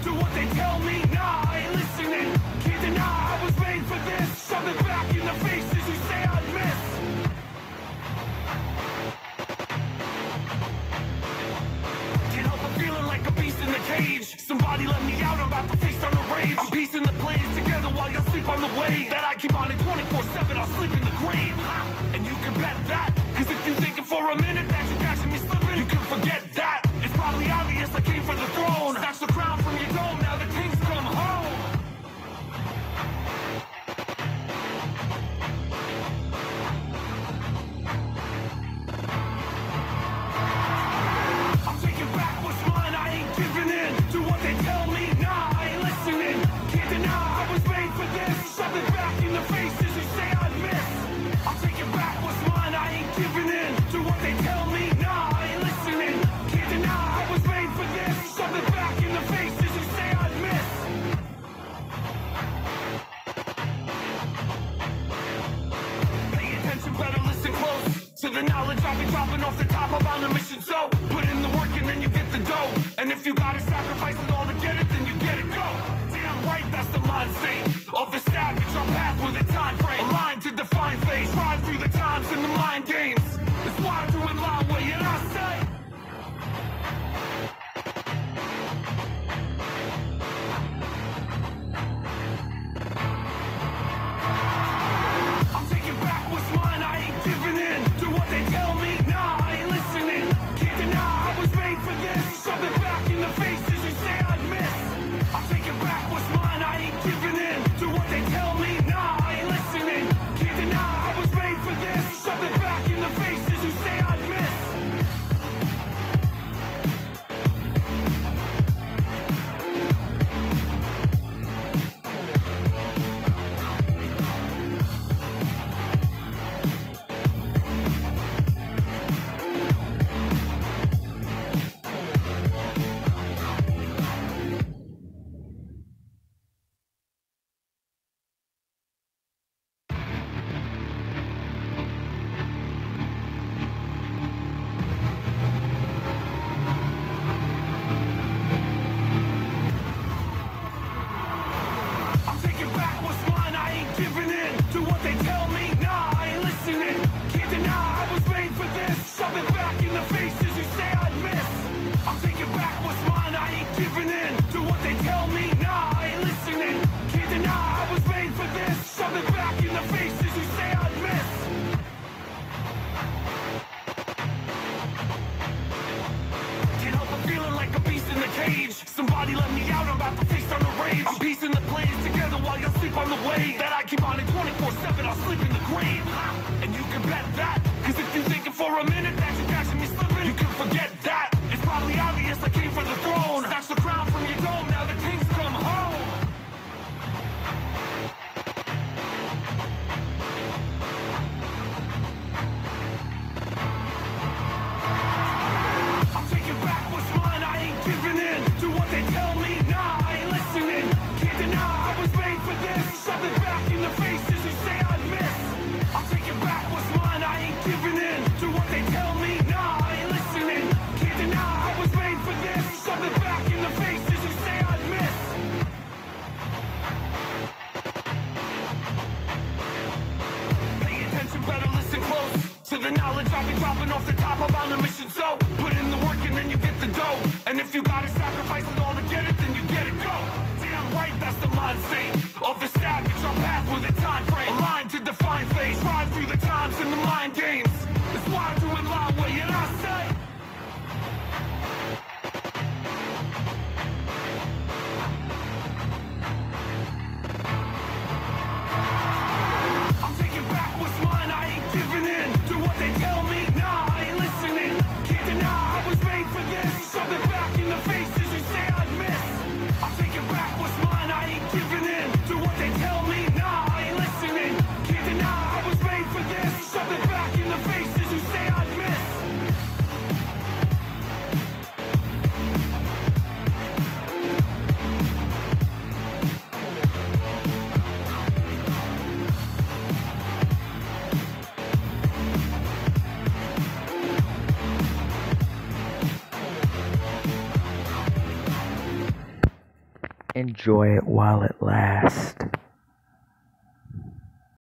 do what they tell me. Nah, I ain't listening. Can't deny I was made for this. Shove it back in the faces you say I'd miss. Can't help but feeling like a beast in the cage. Somebody let me out, I'm about to face on the rage. I'm piecing the plays together while you sleep on the way. That I keep on it 24/7, I'll sleep in the grave. And you can bet that, cause if you're thinking for a minute that you're catching me slipping, you can forget that. It's probably obvious I came for the throne. Snatch the crown from your dome, now the king's come home. I'm taking back what's mine, I ain't giving in. Do what they tell me, nah, I ain't listening. Can't deny I was made for this. Shove it back in the faces you say I'd miss. I'm taking back what's mine, I ain't giving in. Do what they tell me, nah, I ain't listening. Can't deny I was made for this. Shove it back in the faces you say I'd miss. Pay attention, better listen close to the knowledge I'll be dropping off the top. I'm on a mission, so put in the work and then you get the dough. And if you gotta sacrifice it all to get it, then you get it, go. Damn right, that's the mind state of the savage. On path with a time frame, aligned to define phase. Ride through the times and the mind games. It's why I'm doing line way, and I say I'm taking back what's mine, I ain't giving in. Do what they tell me, nah, I ain't listening. Can't deny I was made for this. Shove it back in the faces you say I'd miss. I'm taking back what's mine, I ain't giving in. Do what they tell me, nah, I ain't listening. Can't deny I was made for this. Shove it back in the faces you say I'd miss. I'm taking back what's mine, I ain't giving in. Do what they tell me, nah, I ain't listening. Can't deny I was made for this. Shove it back in the faces you say I'd miss. I'm taking back what's mine, I ain't giving in. Do what they tell me, nah, I ain't listening. Can't deny I was made for this. Shove it back in the faces you say I'd miss. Can't help but feeling like a beast in the cage. Somebody let me out, I'm about to face on the rage. I'm piecing the plays together while you sleep on the way. That I keep on it 24/7, I'll sleep in the grave. And you can bet that, cause if you're thinking for a minute that you're catching me slipping, you can forget that. It's probably obvious I came for the throne. Snatch the crown from your dome, now the king's come home. I'm taking back what's mine, I ain't giving in. Do what they tell me, nah, I ain't listening. Can't deny I was made for this. Shove it back in the faces you say I'd miss. I'm taking back what's mine, I ain't giving in. Do what they tell me, nah, I ain't listening. Can't deny I was made for this. Shove it back in the faces you say I'd miss. Pay attention, better listen close to the knowledge I'll be dropping off the top. I'm on a mission, so put in the work and then you get the dough. And if you gotta sacrifice it all to get it, then you get it, go. Damn right, that's the mind state of the savage. On path with a time frame, aligned to define phase. Ride through the times and the mind games. It's why I'm doing line way, and I say I'm taking back what's mine, I ain't giving in. Do what they tell me, nah, I ain't listening. Can't deny I was made for this. Shove it back in the faces you say I enjoy it while it lasts.